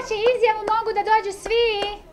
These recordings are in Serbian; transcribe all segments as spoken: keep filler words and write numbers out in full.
će izjavu, mogu da dođu svi.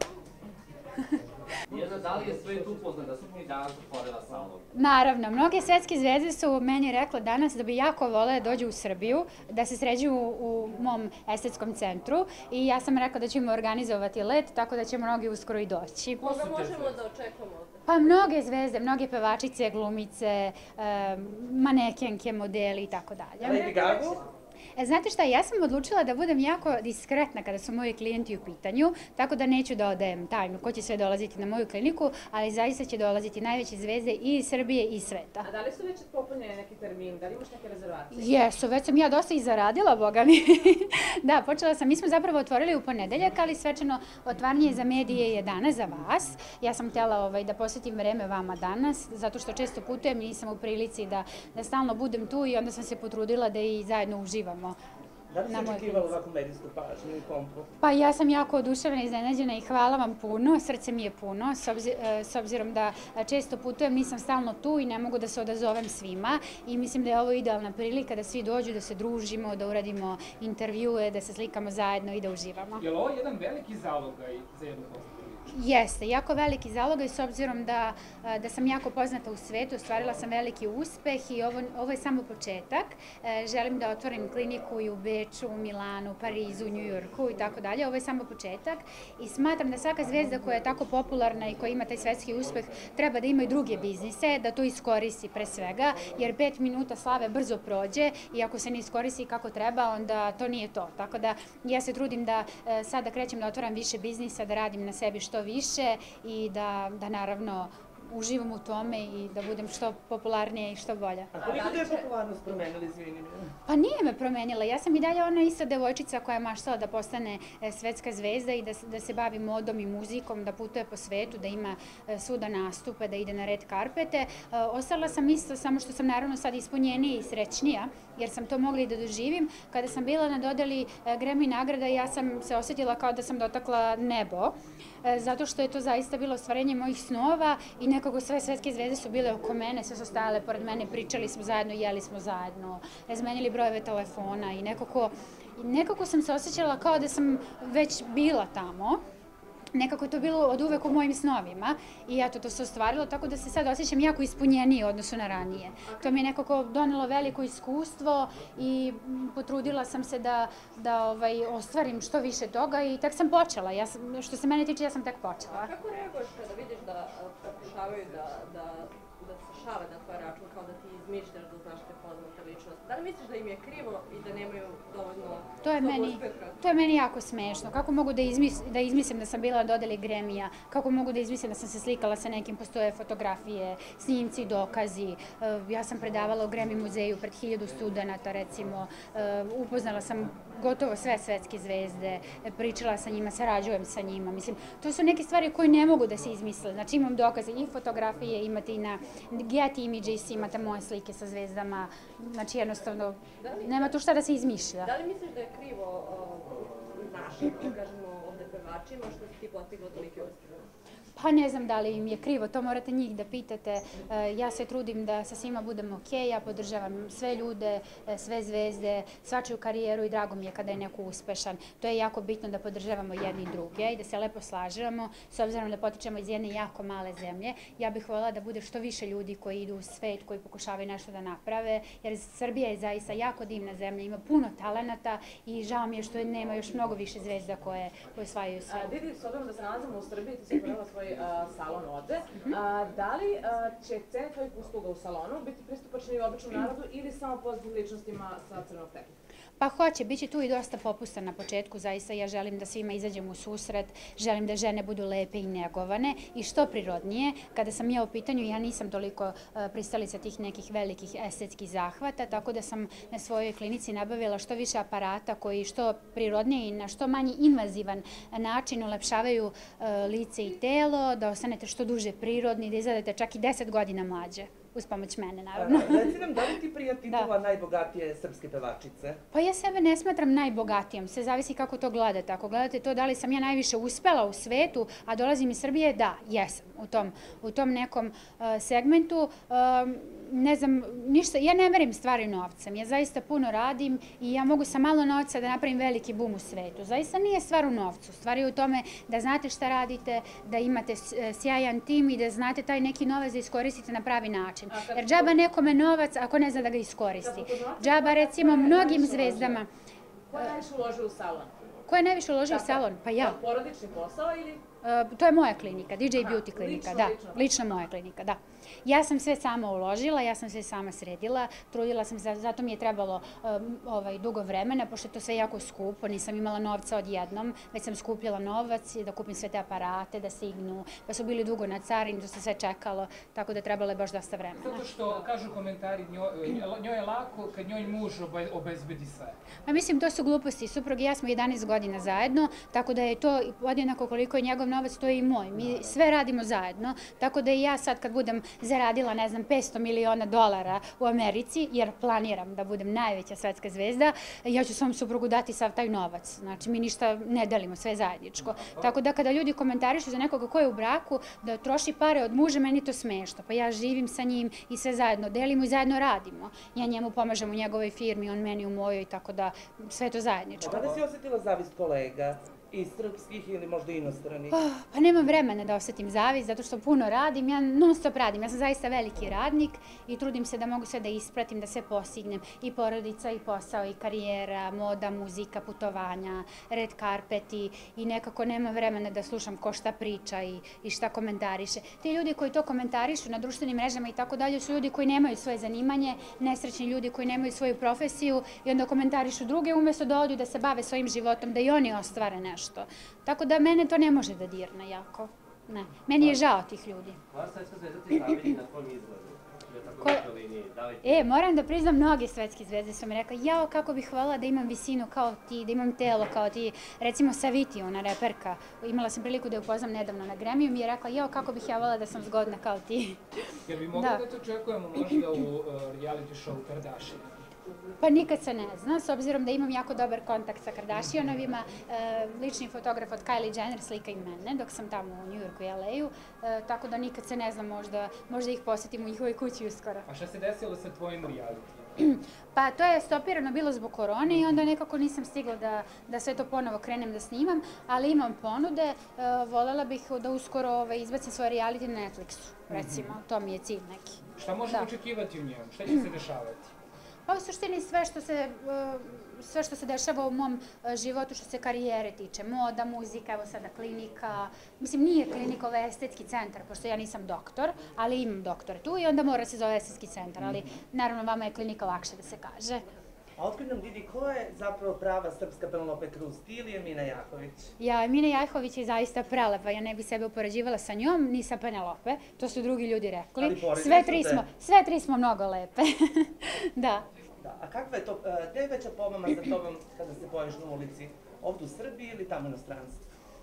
Jedna, da li je svet upoznan da su ti danas otvorila salon? Naravno, mnoge svetske zvezde su meni rekla danas da bi jako vole da dođu u Srbiju, da se sređuju u mom estetskom centru i ja sam rekla da ćemo organizovati let, tako da će mnogi uskoro i doći. Koga možemo da očekamo ovde? Pa mnoge zvezde, mnoge pevačice, glumice, manekenke, modeli i tako dalje. Lady Gaga? E, znate šta, ja sam odlučila da budem jako diskretna kada su moji klijenti u pitanju, tako da neću da odajem tajnu ko će sve dolaziti na moju kliniku, ali zaista će dolaziti najveće zvezde i iz Srbije i sveta. A da li su već popunjeni neki termin? Da li imaš neke rezervacije? Jesu, već sam ja dosta i zaradila, boga mi. Da, počela sam, mi smo zapravo otvorili u ponedeljak, ali svečano otvaranje za medije je danas za vas. Ja sam htjela ovaj, da posvetim vreme vama danas, zato što često putujem i nisam u prilici da, da stalno budem tu i onda sam se potrudila da i zajedno uživamo. Da li si očekivala ovakvu medijsku pažnju i pompu? Pa ja sam jako oduševljena i iznenađena i hvala vam puno, srce mi je puno, s obzirom da često putujem, nisam stalno tu i ne mogu da se odazovem svima i mislim da je ovo idealna prilika da svi dođu, da se družimo, da uradimo intervjue, da se slikamo zajedno i da uživamo. Je li ovo jedan veliki zalogaj za jednu postavljenicu? Jeste, jako veliki zalogaj s obzirom da, da sam jako poznata u svetu, ostvarila sam veliki uspeh i ovo, ovo je samo početak. Želim da otvorim kliniku i u Beču, u Milanu, Parizu, Njujorku i tako dalje. Ovo je samo početak i smatram da svaka zvezda koja je tako popularna i koja ima taj svetski uspeh treba da ima i druge biznise, da to iskoristi pre svega, jer pet minuta slave brzo prođe i ako se ne iskoristi kako treba, onda to nije to. Tako da ja se trudim da sada krećem da otvaram više biznisa, da radim na sebi što više i da, da naravno uživam u tome i da budem što popularnija i što bolja. A koliko te je popularnost promenila, izvini mi? Pa nije me promenila. Ja sam i dalje ona ista devojčica koja je maštala da postane svetska zvezda i da, da se bavi modom i muzikom, da putuje po svetu, da ima svuda nastupe, da ide na red karpete. Ostala sam isto, samo što sam naravno sad ispunjenija i srećnija, jer sam to mogla i da doživim. Kada sam bila na dodeli Grammy nagrada, ja sam se osjetila kao da sam dotakla nebo, zato što je to zaista bilo ostvarenje mojih snova i nekako sve svetske zvezde su bile oko mene, sve su stajale pored mene, pričali smo zajedno, jeli smo zajedno, razmenili brojeve telefona i nekako, nekako sam se osjećala kao da sam već bila tamo. Nekako je to bilo od uvek u mojim snovima i eto, to se ostvarilo, tako da se sad osjećam jako ispunjenije u odnosu na ranije. To mi je nekako donelo veliko iskustvo i potrudila sam se da, da ovaj, ostvarim što više toga i tek sam počela. Ja sam, što se mene tiče, ja sam tek počela. A kako reaguješ kada vidiš da pokušavaju da, da, da se šale na tvoj račun, kao da ti izmišljaš da znaš te poznate ličnosti? Da li misliš da im je krivo i da nemaju dovoljno to je meni, to je meni jako smešno. Kako mogu da, izmis, da izmislim da sam bila na dodeli Grammy-a, kako mogu da izmislim da sam se slikala sa nekim, postoje fotografije, snimci, dokazi. Ja sam predavala u Grammy muzeju pred hiljadu studenata, recimo. Upoznala sam gotovo sve svetske zvezde, pričala sa njima, sarađujem sa njima. Mislim, to su neke stvari koje ne mogu da se izmisle. Znači imam dokaze i fotografije, imate i na Getty Images, imate moje slike sa zvezdama. Znači jednostavno, nema tu šta da se izmišlja. Da li misliš da je krivo našim, kažemo, ovde pevačima, što si ti postigla tolike uspjehe? Pa ne znam da li im je krivo, to morate njih da pitate. Ja se trudim da sa svima budem ok, ja podržavam sve ljude, sve zvezde, svačiju karijeru i drago mi je kada je neko uspešan. To je jako bitno da podržavamo jedni i druge i da se lepo slažemo, s obzirom da potičemo iz jedne jako male zemlje. Ja bih voljela da bude što više ljudi koji idu u svet, koji pokušavaju nešto da naprave, jer Srbija je zaista jako divna zemlja, ima puno talenata i žao mi je što nema još mnogo više zvezda koje osvajaju sve. Didi, s obzirom da se nalazimo u Srbiji, ti si otvorila svoj salon ovde. Da li će cene tvojih usluga u salonu biti pristupačni i običnom narodu ili samo pozitivnim ličnostima sa crvenog tepika? Pa hoće, bit će tu i dosta popusta na početku, zaista ja želim da svima izađem u susret, želim da žene budu lepe i negovane i što prirodnije. Kada sam ja u pitanju, ja nisam toliko pristalica tih nekih velikih estetskih zahvata, tako da sam na svojoj klinici nabavila što više aparata koji što prirodnije i na što manji invazivan način ulepšavaju lice i telo, da ostanete što duže prirodni, da izgledate čak i deset godina mlađe. Uz pomoć mene, naravno. Reci nam, da li ti prija titula najbogatije srpske pevačice? Pa ja sebe ne smatram najbogatijom, sve zavisi kako to gledate. Ako gledate to da li sam ja najviše uspela u svetu, a dolazim iz Srbije, da, jesam u tom, u tom nekom segmentu. ne znam, ništa, ja ne merim stvari novcem, ja zaista puno radim i ja mogu sa malo novca da napravim veliki bum u svetu. Zaista nije stvar u novcu, stvar je u tome da znate šta radite, da imate sjajan tim i da znate taj neki novac da iskoristite na pravi način. Jer džaba nekome novac ako ne zna da ga iskoristi. Džaba recimo mnogim zvezdama. Ko je najviše uložio u salon? Ko je najviše uložio u salon? Pa ja. Porodični posao ili? To je moja klinika, D J Beauty klinika, da, lično moja klinika, da. Ja sam sve sama uložila, ja sam sve sama sredila, trudila sam se, zato mi je trebalo dugo vremena, pošto je to sve jako skupo, nisam imala novca odjednom, već sam skupljala novac da kupim sve te aparate, da stignu, pa su bili dugo na carini, to se sve čekalo, tako da trebalo je baš dosta vremena. Zato što, kažu komentari, njoj je lako kad njoj muž obezbedi sve. Pa mislim, to su gluposti. Suprug i ja smo jedanaest godina zajedno, tako da je to podjednako koliko je njegov novac, to je i moj. Mi sve radimo zajedno, tako da i ja sad kad budem zaradila, ne znam, petsto miliona dolara u Americi, jer planiram da budem najveća svetska zvezda, ja ću svom suprugu dati sav taj novac. Znači, mi ništa ne delimo, sve zajedničko. Tako da kada ljudi komentarišu za nekoga ko je u braku, da troši pare od muža, meni to smešno. Pa ja živim sa njim i sve zajedno delimo i zajedno radimo. Ja njemu pomažem u njegovoj firmi, on meni u mojoj, tako da sve to zajedničko. Kada si osjetila zavist kolega? I srpskih ili možda inostranih? Pa nemam vremena da osjetim zavist, zato što puno radim, ja non stop radim, ja sam zaista veliki radnik i trudim se da mogu sve da ispratim, da sve postignem, i porodica, i posao, i karijera, moda, muzika, putovanja, red karpeti, i nekako nemam vremena da slušam ko šta priča i šta komentariše. Ti ljudi koji to komentarišu na društvenim mrežama i tako dalje su ljudi koji nemaju svoje zanimanje, nesrećni ljudi koji nemaju svoju profesiju i onda komentarišu druge umjesto da odu da se bave svojim životom, da i oni ostvare nešto. Tako da mene to ne može da dirne jako. Ne. Meni je žao tih ljudi. Koja svetska zvezda ti zavidi na tvom izgledu? E, moram da priznam, mnoge svetske zvezde su mi rekli, jao, kako bih hvala da imam visinu kao ti, da imam telo kao ti. Recimo Saviti, ona reperka, imala sam priliku da je upoznam nedavno na Grammy-u, mi je rekla, jao, kako bih ja hvala da sam zgodna kao ti. Jer bi mogli da to očekujemo možda u reality show Kardashian? Pa nikad se ne zna, s obzirom da imam jako dobar kontakt sa Kardashianovima. Lični fotograf od Kylie Jenner slika i mene dok sam tamo u New Yorku i L A-u, tako da nikad se ne znam, možda ih posjetim u njihovoj kući uskoro. A šta se desilo sa tvojim reality? Pa to je stopirano bilo zbog korone i onda nekako nisam stigla da sve to ponovo krenem da snimam, ali imam ponude, voljela bih da uskoro izbacim svoje reality na Netflixu, recimo, to mi je cilj neki. Šta možemo očekivati u njemu? Šta će se dešavati? Pa u suštini sve što se, sve što se dešava u mom životu što se karijere tiče, moda, muzika, evo sada klinika, mislim nije klinika, ovo je estetski centar, pošto ja nisam doktor, ali imam doktor tu i onda mora se zove estetski centar, ali naravno vama je klinika lakše da se kaže. A otkrij nam, Didi, ko je zapravo prava srpska Penelope Cruz, ti ili je Mina Jahović? Ja, Mina Jahović je zaista prelepa, ja ne bi sebe upoređivala sa njom, ni sa Penelope, to su drugi ljudi rekli. Ali poredili su te? Sve tri smo mnogo lepe, da. A kakva je to, gde je veća pomama za tobom kada se pojaviš na ulici? Ovdje u Srbiji ili tamo u inostranstvu?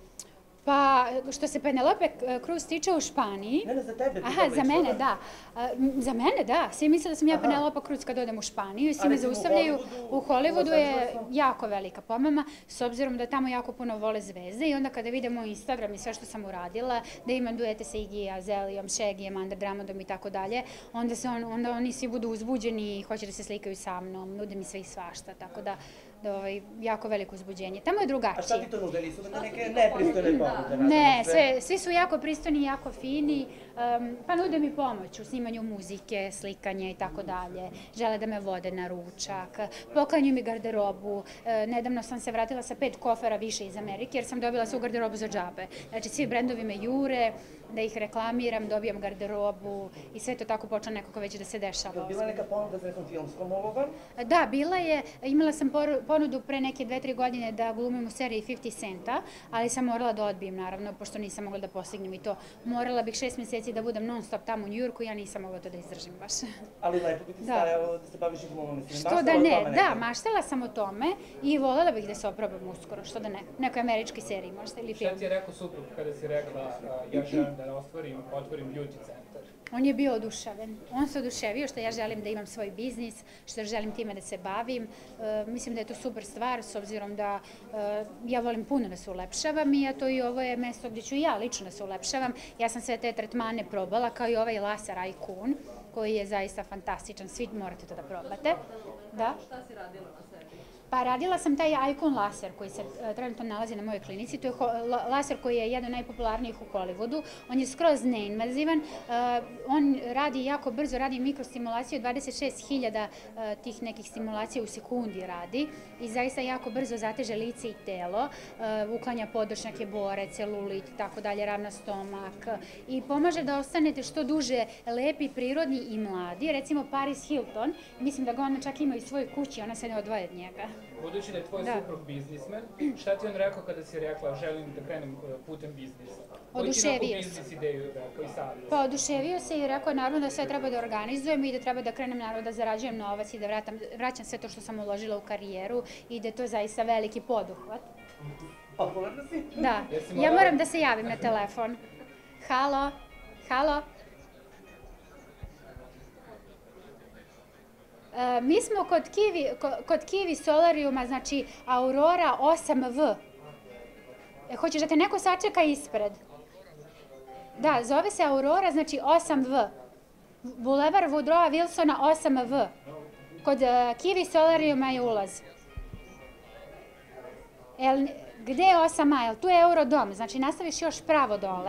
Pa, što se Penelope Cruz tiče u Španiji... Ne, ne, za tebe. Aha, za mene, da. Za mene, da. Svi misle da sam ja Penelope Cruz kad odem u Španiju. Svi me zaustavljaju. U Hollywoodu je jako velika pomama, s obzirom da tamo jako puno vole zvezde i onda kada vidimo Instagram i sve što sam uradila, da imam duete sa Iggy Azalejom, Shaggyjem, Under Drummondom i tako dalje, onda oni svi budu uzbuđeni i hoće da se slikaju sa mnom, nude mi sve i svašta, tako da jako veliko uzbuđenje. Tamo je drugačije. A šta ti to nude? Nisu neke nepristojne ponude? Ne, svi su jako pristojni, jako fini, pa nude mi pomoć u snimanju muzike, slikanje i tako dalje. Žele da me vode na ručak, poklanju mi garderobu. Nedavno sam se vratila sa pet kofera više iz Amerike jer sam dobila svu garderobu za džabe. Znači, svi brendovi me jure, da ih reklamiram, dobijam garderobu i sve to tako počne nekako već da se dešava. Je bila neka ponuda za nekom filmskom ulovom? Da, bila je. Imala sam ponudu pre neke dve, tri godine da glumim u seriji pedeset Centa, ali sam morala da odbijem, naravno, pošto nisam mogla da postignem i to. Morala bih šest mjeseci da budem non stop tamo u New Yorku i ja nisam mogla to da izdržim baš. Ali lepo bi ti stajalo da se baviš i glumom. Što da ne, da, maštala sam o tome i voljela bih da se oprobam uskoro, što da ne. Nekoj američkoj seriji možda ili film. Šta ti je rekao suprug kada si rekla ja želim da ostvarim, otvorim beauty centar? On je bio oduševljen. On se oduševio što ja želim da imam svoj biznis, što želim time da se bavim. Mislim da je to super stvar, s obzirom da ja volim puno da se ulepšavam i eto i ovo je mesto gdje ću ja lično da se ulepšavam. Ja sam sve te tretmane probala, kao i ovaj laser Icon, koji je zaista fantastičan. Svi morate to da probate. Da. Šta si radila na sebi? Pa radila sam taj Icon laser koji se uh, trenutno nalazi na mojoj klinici. To je laser koji je jedan od najpopularnijih u Hollywoodu. On je skroz neinvazivan. Uh, on radi jako brzo, radi mikrostimulaciju, dvadeset šest hiljada uh, tih nekih stimulacija u sekundi radi i zaista jako brzo zateže lice i telo, uh, uklanja podočnjake, bore, celulit, tako dalje, ravna stomak i pomaže da ostanete što duže lepi, prirodni i mladi. Recimo Paris Hilton, mislim da ga ona čak ima i u svojoj kući, ona se ne odvoje od njega. Budući da je tvoj suprug biznismen, šta ti on rekao kada si rekla želim da krenem putem biznisa? Oduševio se. Biznis ideju rekao i savjet? Pa oduševio se i rekao naravno da sve treba da organizujem i da treba da krenem naravno da zarađujem novac i da vratam, vraćam sve to što sam uložila u karijeru i da je to zaista veliki poduhvat. Popularna si? Da, ja moram da se javim na telefon. Halo, halo. E, mi smo kod Kiwi, kod Kiwi Solariuma, znači Aurora osam V. E, hoćeš da te neko sačeka ispred? Da, zove se Aurora, znači osam V. Bulevar Woodrowa Wilsona osam V. Kod uh, Kiwi Solariuma je ulaz. El, gde je osam A? Jel tu je Eurodom? Znači nastaviš još pravo dole.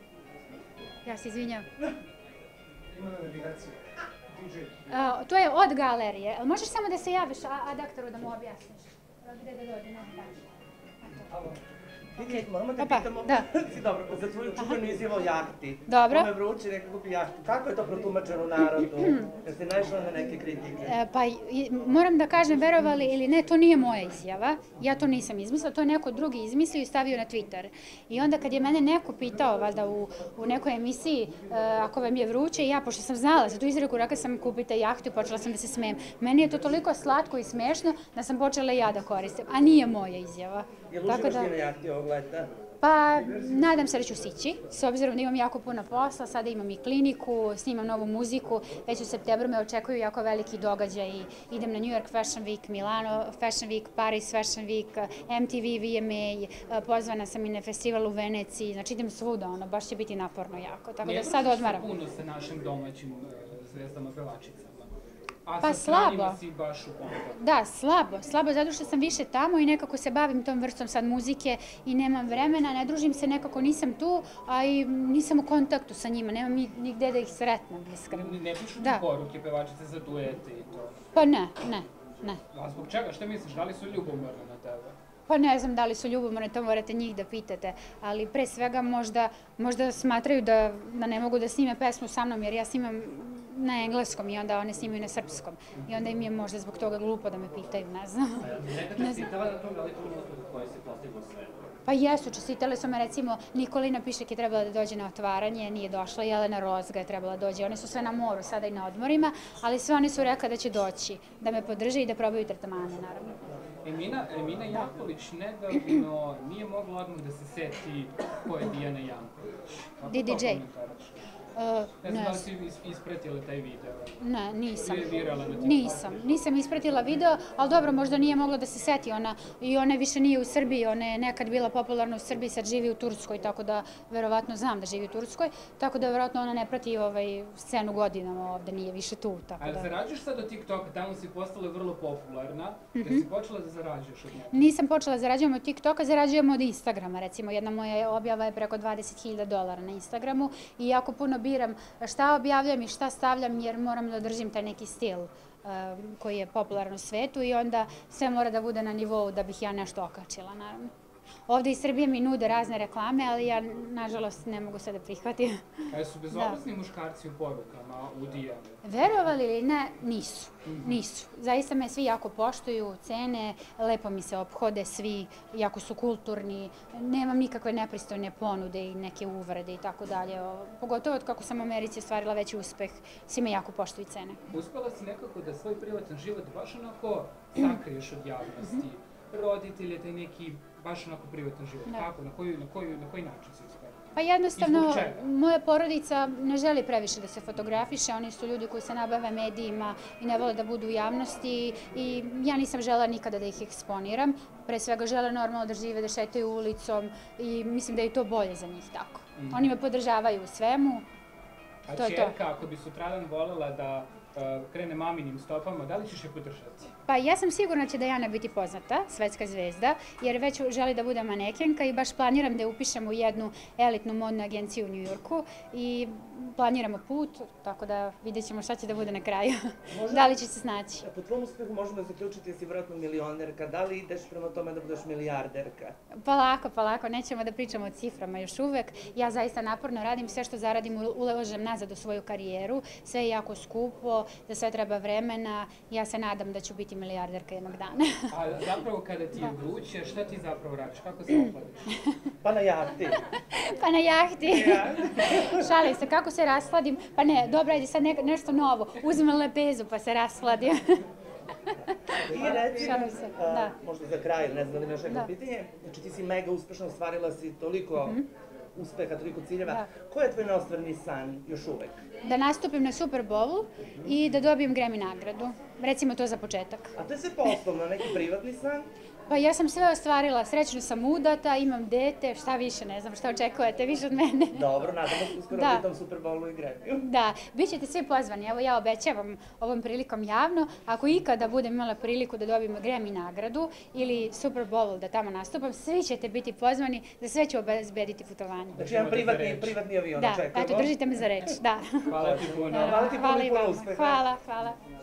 Ja se izvinjam. Ima na navigaciji. Uh, to je od galerije. El, možeš samo da se javiš a, a doktoru da mu objasniš? Gde da dođe, ne znam. Vidi, moramo da Opa, pitamo, da. si dobro, za tvoju čuvenu izjavu o jahti. Dobro. Kome vrući, neka kupi jahtu. Kako je to protumačeno u narodu? Jer si naišla na neke kritike? E, pa i, moram da kažem, verovali ili ne, to nije moja izjava. Ja to nisam izmislila, to je neko drugi izmislio i stavio na Twitter. I onda kad je mene neko pitao, valjda u, u nekoj emisiji, e, ako vam je vruće, ja, pošto sam znala za tu izreku, rekla sam kupite jahtu i počela sam da se smijem. Meni je to toliko slatko i smešno da sam počela i ja da koristim, a nije moja izjava. Jel uživaš ti na jahti ovog leta? Pa, nadam se da ću sići, s obzirom da imam jako puno posla, sada imam i kliniku, snimam novu muziku, već u septembru me očekuju jako veliki događaj, idem na New York Fashion Week, Milano Fashion Week, Paris Fashion Week, M T V V M A, pozvana sam i na festival u Veneciji, znači idem svuda, ono, baš će biti naporno jako, tako da sad odmaram. Ne puno sa našim domaćim uh, zvezdama pevačicama? A pa sa stranima slabo. Si baš u kontaktu? Da, slabo, slabo, zato što sam više tamo i nekako se bavim tom vrstom sad muzike i nemam vremena, ne družim se, nekako nisam tu, a i nisam u kontaktu sa njima, nemam ni, ni gde da ih sretnem, iskreno. Ne, ne pišu da. ti poruke pevačice za duete i to? Pa ne, ne, ne. A zbog čega? Šta misliš, da li su ljubomorne na tebe? Pa ne znam da li su ljubomorne, to morate njih da pitate, ali pre svega možda, možda smatraju da, da ne mogu da snime pesmu sa mnom, jer ja snimam na engleskom i onda one snimaju na srpskom. I onda im je možda zbog toga glupo da me pitaju, ne znam. Neka čestitala na tom velikom uspehu koji si postigla u svetu? Pa jesu, čestitale su me recimo, Nikolina Pišek je trebala da dođe na otvaranje, nije došla, Jelena Rozga je trebala da dođe, one su sve na moru, sada i na odmorima, ali sve one su rekla da će doći, da me podrže i da probaju tretmane, naravno. Emina, Emina Janković nedavno nije mogla odmah da se seti ko je Dijana Janković. D D J. Uh, ne znam da li si ispratila taj video. Ne, nisam. Je virala na TikToku. Nisam, nisam ispratila video, ali dobro, možda nije mogla da se seti ona. I ona više nije u Srbiji, ona je nekad bila popularna u Srbiji, sad živi u Turskoj, tako da verovatno znam da živi u Turskoj, tako da verovatno ona ne prati ovaj scenu godinama ovde, nije više tu. Tako Ali da... zarađuješ sad od TikToka, tamo si postala vrlo popularna, mm -hmm. da si počela da zarađuješ od njega? Nisam počela da zarađujem od TikToka, zarađujem od Instagrama, recimo. Jedna moja objava je preko dvadeset hiljada dolara na Instagramu i jako puno biram šta objavljam i šta stavljam jer moram da održim taj neki stil uh, koji je popularan u svetu i onda sve mora da bude na nivou da bih ja nešto okačila, naravno. Ovde iz Srbije mi nude razne reklame, ali ja, nažalost, ne mogu sve da prihvatim. A su bezobrazni da. Muškarci u porukama, u D M-u? Verovali ili ne, nisu. Nisu. Zaista me svi jako poštuju, cene, lepo mi se ophode svi, jako su kulturni, nemam nikakve nepristojne ponude i neke uvrede i tako dalje. Pogotovo od kako sam u Americi ostvarila veći uspeh, svi me jako poštuju i cene. Uspela si nekako da svoj privatan život baš onako sakriješ od javnosti. Roditelje, taj neki baš onako privatan život. Da. Kako? Na koji, na koji, na koji način se uspela? Pa jednostavno, moja porodica ne želi previše da se fotografiše, oni su ljudi koji se nabave medijima i ne vole da budu u javnosti i ja nisam žela nikada da ih eksponiram. Pre svega žele normalno da žive, da šetaju ulicom i mislim da je to bolje za njih tako. Mm. Oni me podržavaju u svemu. A to je to. ćerka, ako bi sutradan volela da uh, krene maminim stopama, da li ćeš je podržati? Pa ja sam sigurna će da Jana biti poznata, svetska zvezda, jer već želi da bude manekenka i baš planiram da je upišem u jednu elitnu modnu agenciju u Njujorku i planiramo put, tako da vidjet ćemo šta će da bude na kraju. Da li će se snaći. Po tvom uspehu možemo zaključiti da si vjerojatno milionerka, da li ideš prema tome da budeš milijarderka? Polako, polako, nećemo da pričamo o ciframa još uvek. Ja zaista naporno radim, sve što zaradim ulažem nazad u svoju karijeru, sve je jako skupo, za sve treba vremena, ja se nadam da ću biti milijarderka jednog dana. A zapravo kada ti je vruće, šta ti zapravo radiš? Kako se opladiš? Pa na jahti. Pa na jahti. Šalim se, kako se rashladim? Pa ne, dobro, ajde sad ne, nešto novo. Uzmem lepezu pa se rashladim. I reci, Šalim se, a, da. možda za kraj, ne znam da li imaš neko Da. pitanje, znači ti si mega uspešno, ostvarila si toliko uspeha, toliko ciljeva. Da. Koji je tvoj neostvareni san još uvek? Da nastupim na Super Bowlu i da dobijem Grammy nagradu. Recimo to za početak. A to je sve poslovno, neki privatni san? Pa ja sam sve ostvarila, srećno sam udata, imam dete, šta više, ne znam šta očekujete više od mene. Dobro, nadamo se uskoro Da. u tom Super Bowlu i Grammyu. Da, bit ćete svi pozvani, evo ja obećavam ovom prilikom javno, ako ikada budem imala priliku da dobijem Grammy nagradu ili Super Bowl da tamo nastupam, svi ćete biti pozvani, za sve ću obezbediti putovanje. Znači jedan privatni, privatni avion Da, očekujemo. eto, držite me za reč, da. Hvala ti puno. Hvala ti puno i i puno vama. uspeha. Hvala, hvala.